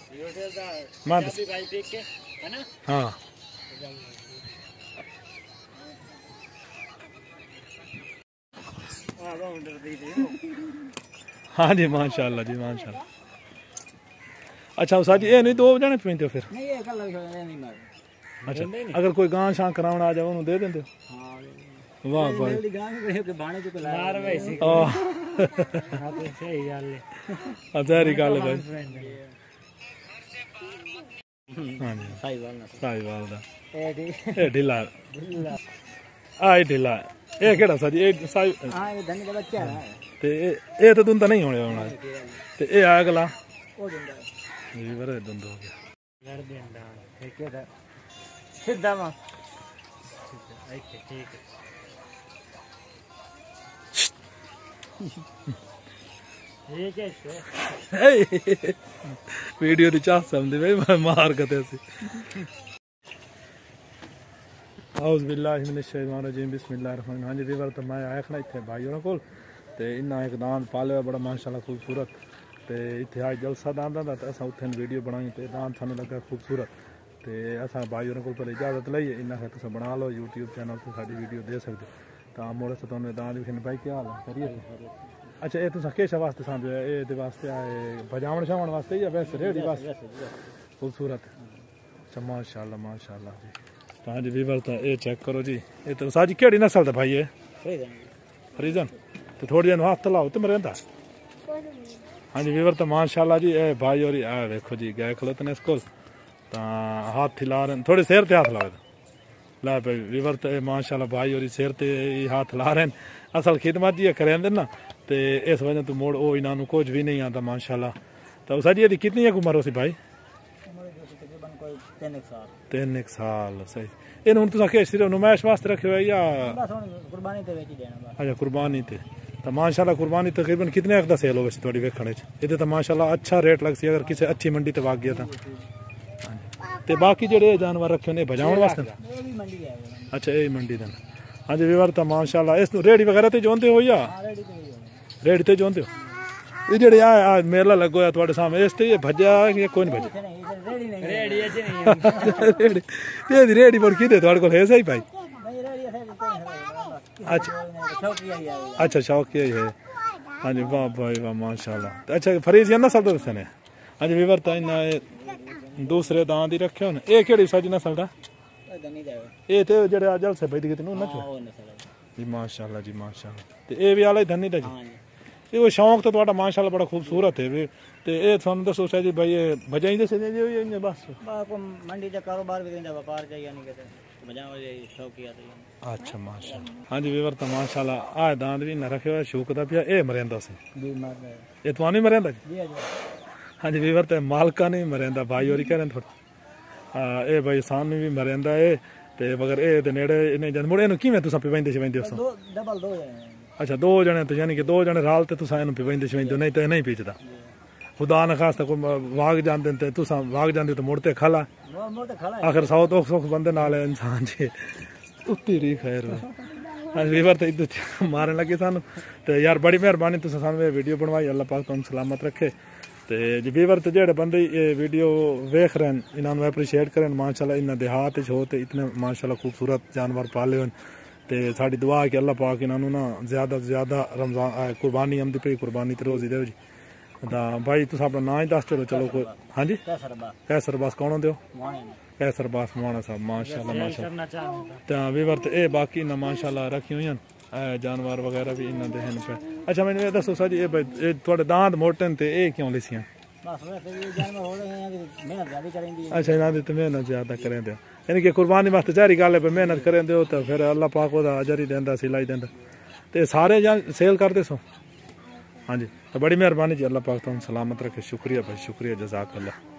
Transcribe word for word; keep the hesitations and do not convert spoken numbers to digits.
हाँ हाँ जी माशाल्लाह जी माशाल्लाह। अच्छा उस्ताद जी ये नहीं दो जने पींदे हो फिर? नहीं ये कल नहीं मार। अच्छा अगर कोई गां शां कराउण आ जाए उन्हें दे देंदे हो? हां वाह भाई मेरी गां के बाणे जो लार वैसी हां तो सही गल है। अजारी गल है भाई। हां जी सही बात ना सही बात दा ए ढिला ढिला आ ढिला ए केड़ा सा जी ए साई हां ये धनी का बच्चा है ते ए तो दुंदा नहीं होने होना ते ए अगला ओ दुंदा ये बरे दुंदा हो गया घर देंदा है केड़ा सीधा मा ठीक ठीक ये कैसे वीडियो दी चाह समझ भाई मार कते सी औज़ बिल्लाहि मिनश शैतानिर रजीम बिस्मिल्लाहिर रहमानिर रहीम। हाँ जी वीवर तो मैं आया खड़ा इतने भाई होना कोल ते इन्ना एक दान पाले बड़ा माशाल्लाह खूबसूरत ते इतने आज जलसा दान दा ते असा उत्थे वीडियो बनाई ते दान थानू लगा खूबसूरत ते असा भाई होना कोल पर इजाजत लईए इन्ना है तुस बना लो यूट्यूब चैनल ते साडी वीडियो दे सकदे ता मोड़े से तुहानू दान दिखने भाई क्या हाल है करिए। अच्छा ये तुसा किस वास्ते समझो ये दे वास्ते आए बजावण छावण वास्ते या वैसे रेडी वास्ते खूबसूरत? अच्छा माशाल्लाह माशाल्लाह जी। हाँ जी वीवर तो ये चेक करो जी ये तो साजी केड़ी नस्ल दा भाई है? फ्रीजन तो थोड़ी देर हाथ लाओ तो मरेंदा। हाँ जी वीवर तो माशाल्लाह जी ए भाई और आ देखो जी गए खलोते ने इसको ता हाथ हिला रहे थोड़े सिर ते हाथ लाओ ला भाई वीवर तो माशाल्लाह भाई और सिर ते हाथ ला रहे असल खिदमत जी करेंदे ना ते इस वजह तो मोड़ ओ इन्हों कुछ भी नहीं आता माशाल्लाह। तो साजी ये कितनी उम्र हो सी भाई? तीन एक साल सही। इन हुन तुसा के सिर्फ नुमाइश वास्ते रखे हुए या बस हुन कुर्बानी ते वेच देना बस? अच्छा कुर्बानी ते तो माशाल्लाह कुर्बानी तकरीबन कितने दा सेल होवे सी थोड़ी वेखणे च? इते तो माशाल्लाह अच्छा रेट लग सी अगर किसी अच्छी मंडी ते वाग गया था ते बाकी जेड़े जानवर रखे ने भजावण वास्ते ये भी मंडी है। अच्छा ये मंडी दन। हां जी वीवर तो माशाल्लाह इस रेडी वगैरह ते जोंदे हो या? हां रेडी ते रेडी ते जोंदे हो ये जेड़े आ मेला लगो है ਤੁਹਾਡੇ सामने इस ते ये भजा या कोई नहीं भजा? रेडी नहीं रेडी अज नहीं रेडी ये दी रेडी पर किदे ਤੁਹਾਡੇ ਕੋਲ है सही भाई? नहीं रेडी है अच्छा शौकिया ही है। अच्छा शौकिया ही है। हां जी वाह भाई वाह माशाल्लाह। अच्छा फरीज या नस्ल दसने ने? हां जी वीवर तो इना दूसरे दांत ही रखे होने ये केड़ी साजी नस्ल दा? धनी दा ये ते जेड़े अजल से बैठ गए नु ना हां वो नस्ल जी माशाल्लाह जी माशाल्लाह। ते ए भी वाला धनी दा जी? हां जी ये शौक तो ਤੁਹਾਡਾ माशाल्लाह बड़ा खूबसूरत है वे ते ए थानू दसो जी भाई ये भजाई दे से जी बस को मंडी दा कारोबार भी करिंदा व्यापार चाहिए नहीं कहते भजावा जे शौकिया तो। अच्छा माशाल्लाह। हां जी वीवर तो माशाल्लाह आ दांत भी न रखे हुए शौक दा पिया ए मरेंदा से जी मार ये तो नहीं मरेंदा जी? जी हां जी वीवर तो मालका नहीं मरेंदा भाई और कह रहे थोड़ा हां ए भाई सामने भी मरेंदा ए ते मगर ए दे नेड़े इने जन मुड़े नु किवें तुसा पिवेंदे छवेंदे हो? दो डबल दो है। अच्छा दो जने तो यानी कि दो जने राल ते तुसा इनु पिवेंदे छवेंदे नहीं तो नहीं पीचदा खुदा न खास कोई वाग जांदे ते तुसा वाग जांदे तो मुड़ते खाला मुड़ते खाला आखिर सौ तो सुख बंदे नाल इंसान जी उत्ती री खैर वीवर तो इद्दत मारन लगे सानू ते यार बड़ी मेहरबानी तुसा सानू ये वीडियो बनवाई अल्लाह पाक तुम सलामत रखे ते जी वीवर तो जेड़े बंदे ये वीडियो वेख रहे हैं इन्होंने अप्रीशिएट करें माशाल्लाह इन्ना देहात च हो ते इतने माशाल्लाह खूबसूरत जानवर पाले हो ते साड़ी दुआ है कि अल्लाह पाक इन्होंने ना ज्यादा से ज्यादा रमजान कुर्बानी आमदी पई कुर्बानी ते रोजी देओ जी। ता भाई तुस अपना नाम ही दस चलो चलो कोई? हाँ जी कैसर बास कौन होंदे हो? कैसर बास मोहाना साहब माशाल्लाह माशाल्लाह। ता वीवर ते ए बाकी ना माशाल्लाह रखी हुई जानवर वगैरह भी इन्ना दे हैं पे। अच्छा मैंने ये दसो सर जी ये थोड़े दांत मोटे ते ए क्यों लिसियां? बस वैसे ये जानवर हो रहे हैं कि मेहनत ज्यादा करेंगे। अच्छा इन्हां दी ते मेहनत ज्यादा करें दे यानी कि कुर्बानी वास्ते जारी गल है मेहनत करें दो तो फिर अल्लाह पाक ओदा अजर ही देंदा सिलाई देंदा ते सारे जान सेल कर दे सो। हाँ जी तो बड़ी मेहरबानी जी अल्लाह पाक तुम सलामत रखे शुक्रिया भाई शुक्रिया जज़ाकल्लाह।